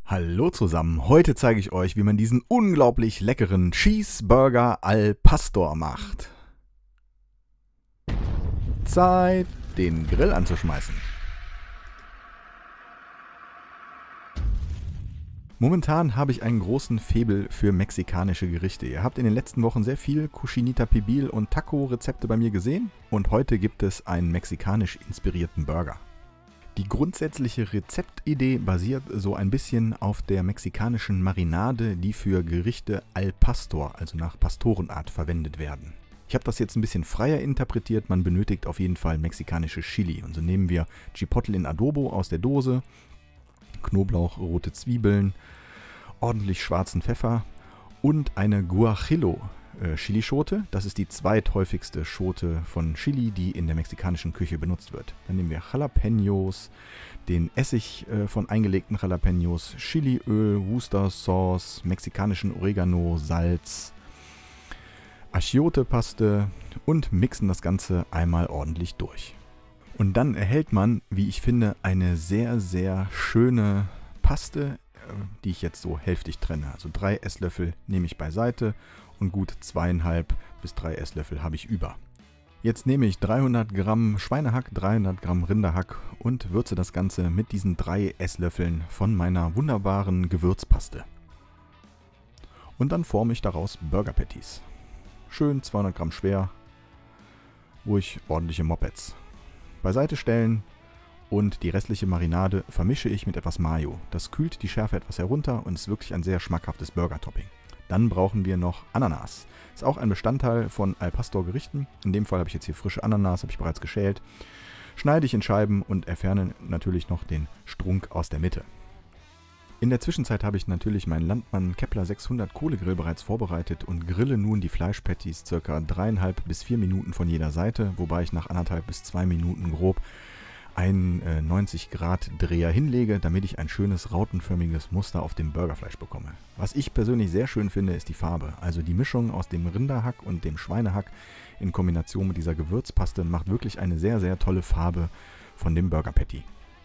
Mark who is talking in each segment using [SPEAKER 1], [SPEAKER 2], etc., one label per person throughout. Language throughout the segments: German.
[SPEAKER 1] Hallo zusammen, heute zeige ich euch, wie man diesen unglaublich leckeren Cheeseburger al Pastor macht. Zeit, den Grill anzuschmeißen. Momentan habe ich einen großen Faible für mexikanische Gerichte. Ihr habt in den letzten Wochen sehr viel Cochinita Pibil und Taco-Rezepte bei mir gesehen und heute gibt es einen mexikanisch inspirierten Burger. Die grundsätzliche Rezeptidee basiert so ein bisschen auf der mexikanischen Marinade, die für Gerichte al Pastor, also nach Pastorenart, verwendet werden. Ich habe das jetzt ein bisschen freier interpretiert, man benötigt auf jeden Fall mexikanische Chili. Und so nehmen wir Chipotle in Adobo aus der Dose, Knoblauch, rote Zwiebeln, ordentlich schwarzen Pfeffer und eine Guajillo Chilischote. Das ist die zweithäufigste Schote von Chili, die in der mexikanischen Küche benutzt wird. Dann nehmen wir Jalapenos, den Essig von eingelegten Jalapenos, Chiliöl, Worcester Sauce, mexikanischen Oregano, Salz, Achiote-Paste und mixen das Ganze einmal ordentlich durch. Und dann erhält man, wie ich finde, eine sehr, sehr schöne Paste, die ich jetzt so hälftig trenne. Also 3 Esslöffel nehme ich beiseite und gut 2,5 bis 3 Esslöffel habe ich über. Jetzt nehme ich 300 Gramm Schweinehack, 300 Gramm Rinderhack und würze das Ganze mit diesen 3 Esslöffeln von meiner wunderbaren Gewürzpaste. Und dann forme ich daraus Burger Patties. Schön 200 Gramm schwer, ruhig ordentliche Mopeds. Beiseite stellen und die restliche Marinade vermische ich mit etwas Mayo. Das kühlt die Schärfe etwas herunter und ist wirklich ein sehr schmackhaftes Burger-Topping. Dann brauchen wir noch Ananas. Ist auch ein Bestandteil von al Pastor Gerichten. In dem Fall habe ich jetzt hier frische Ananas, habe ich bereits geschält. Schneide ich in Scheiben und entferne natürlich noch den Strunk aus der Mitte. In der Zwischenzeit habe ich natürlich meinen Landmann Kepler 600 Kohlegrill bereits vorbereitet und grille nun die Fleischpatties ca. 3,5 bis 4 Minuten von jeder Seite, wobei ich nach 1,5 bis 2 Minuten grob einen 90-Grad-Dreher hinlege, damit ich ein schönes rautenförmiges Muster auf dem Burgerfleisch bekomme. Was ich persönlich sehr schön finde, ist die Farbe. Also die Mischung aus dem Rinderhack und dem Schweinehack in Kombination mit dieser Gewürzpaste macht wirklich eine sehr, sehr tolle Farbe von dem Burger Patty.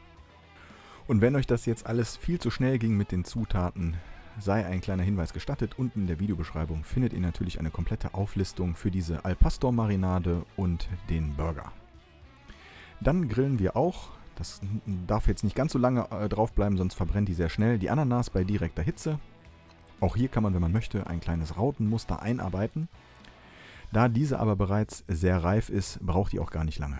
[SPEAKER 1] Und wenn euch das jetzt alles viel zu schnell ging mit den Zutaten, sei ein kleiner Hinweis gestattet. Unten in der Videobeschreibung findet ihr natürlich eine komplette Auflistung für diese al Pastor Marinade und den Burger. Dann grillen wir auch, das darf jetzt nicht ganz so lange drauf bleiben, sonst verbrennt die sehr schnell, die Ananas bei direkter Hitze. Auch hier kann man, wenn man möchte, ein kleines Rautenmuster einarbeiten. Da diese aber bereits sehr reif ist, braucht die auch gar nicht lange.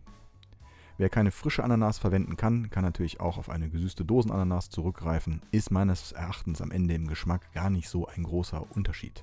[SPEAKER 1] Wer keine frische Ananas verwenden kann, kann natürlich auch auf eine gesüßte Dosenananas zurückgreifen. Ist meines Erachtens am Ende im Geschmack gar nicht so ein großer Unterschied.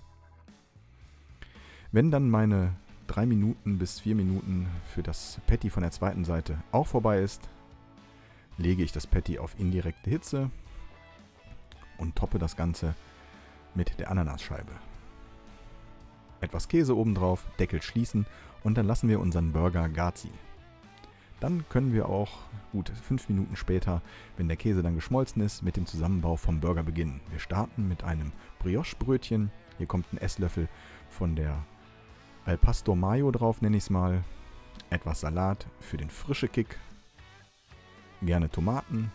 [SPEAKER 1] Wenn dann meine 3 Minuten bis 4 Minuten für das Patty von der zweiten Seite auch vorbei ist, lege ich das Patty auf indirekte Hitze und toppe das Ganze mit der Ananasscheibe. Etwas Käse obendrauf, Deckel schließen und dann lassen wir unseren Burger gar ziehen. Dann können wir auch, gut 5 Minuten später, wenn der Käse dann geschmolzen ist, mit dem Zusammenbau vom Burger beginnen. Wir starten mit einem Brioche-Brötchen. Hier kommt ein Esslöffel von der al Pastor Mayo drauf, nenne ich es mal. Etwas Salat für den frischen Kick. Gerne Tomaten.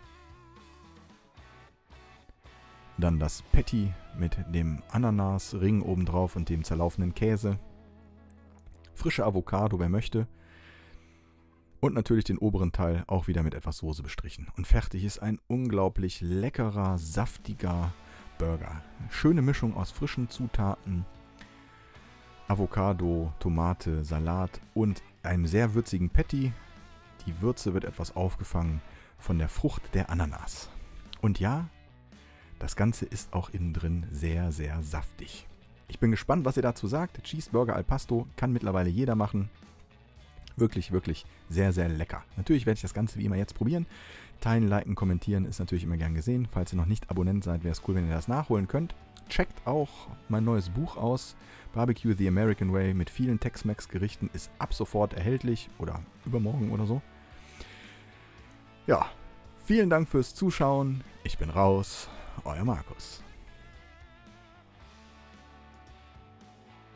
[SPEAKER 1] Dann das Patty mit dem Ananasring obendrauf und dem zerlaufenden Käse. Frische Avocado, wer möchte. Und natürlich den oberen Teil auch wieder mit etwas Soße bestrichen. Und fertig ist ein unglaublich leckerer, saftiger Burger. Schöne Mischung aus frischen Zutaten, Avocado, Tomate, Salat und einem sehr würzigen Patty. Die Würze wird etwas aufgefangen von der Frucht der Ananas. Und ja, das Ganze ist auch innen drin sehr, sehr saftig. Ich bin gespannt, was ihr dazu sagt. Cheeseburger al Pastor kann mittlerweile jeder machen. Wirklich, wirklich sehr, sehr lecker. Natürlich werde ich das Ganze wie immer jetzt probieren. Teilen, liken, kommentieren ist natürlich immer gern gesehen. Falls ihr noch nicht Abonnent seid, wäre es cool, wenn ihr das nachholen könnt. Checkt auch mein neues Buch aus. Barbecue the American Way mit vielen Tex-Mex-Gerichten ist ab sofort erhältlich oder übermorgen oder so. Ja, vielen Dank fürs Zuschauen. Ich bin raus. Euer Markus.